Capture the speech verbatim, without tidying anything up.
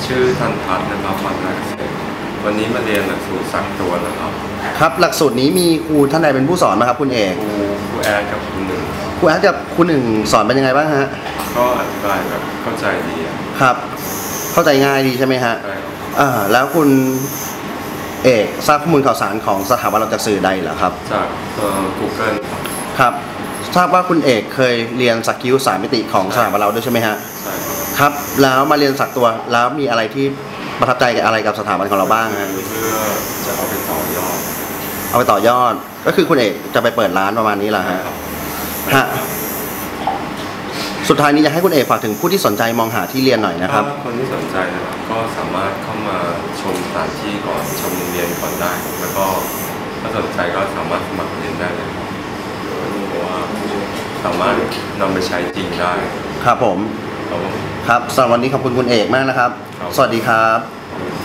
ชื่อทันทัศน์นะครับฟันนักเกษตรวันนี้มาเรียนหลักสูตรซักตัวนะครับครับหลักสูตรนี้มีครูท่านใดเป็นผู้สอนไหมครับคุณเอกครูครูแอดกับครูหนึ่งครูแอดกับครูหนึ่งสอนเป็นยังไงบ้างฮะก็อธิบายแบบเข้าใจดีครับเข้าใจง่ายดีใช่ไหมฮะใช่ครับอ่าแล้วคุณเอกทราบข้อมูลข่าวสารของสถาบันเราจากสื่อใดเหรอครับจากเอ่อ Google ครับทราบว่าคุณเอกเคยเรียนสกิลสามมิติของสถาบันเราด้วยใช่ไหมฮะใช่ครับครับแล้วมาเรียนสักตัวแล้วมีอะไรที่ประทับใจอะไรกับสถาบันของเราบ้างฮะเพื่อจะเอาไปต่อยอดเอาไปต่อยอดก็คือคุณเอกจะไปเปิดร้านประมาณนี้แหละฮะฮะสุดท้ายนี้อยากให้คุณเอกฝากถึงผู้ที่สนใจมองหาที่เรียนหน่อยนะครับคนที่สนใจนะครับก็สามารถเข้ามาชมสถานที่ก่อนชมโรงเรียนก่อนได้แล้วก็ถ้าสนใจก็สามารถสมัครเรียนได้เลยเพราะว่าสามารถนำไปใช้จริงได้ครับผมครับสำหรับวันนี้ขอบคุณคุณเอกมากนะครับสวัสดีครับ